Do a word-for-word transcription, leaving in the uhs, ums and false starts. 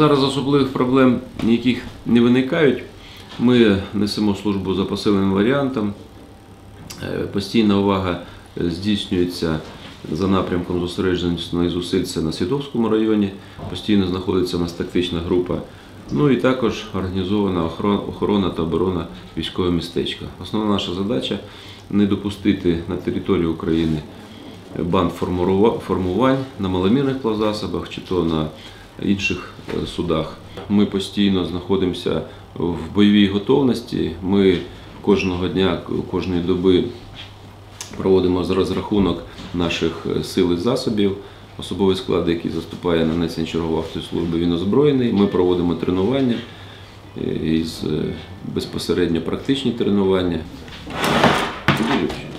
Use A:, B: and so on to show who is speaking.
A: зараз особливих проблем ніяких не виникають. Ми несемо службу за посиленим варіантом. Постійна увага здійснюється за напрямком зосередженості зусиль це на Світовському районі. Постійно знаходиться у нас тактична група. Ну і також організована охорона та оборона військового містечка. Основна наша задача – не допустити на території України банд формувань на маломірних плавзасобах чи то на інших судах. Ми постійно знаходимося в бойовій готовності. Ми кожного дня, кожної доби проводимо розрахунок наших сил і засобів. Особовий склад, який заступає на несення чергової служби, він озброєний. Ми проводимо тренування, безпосередньо практичні тренування.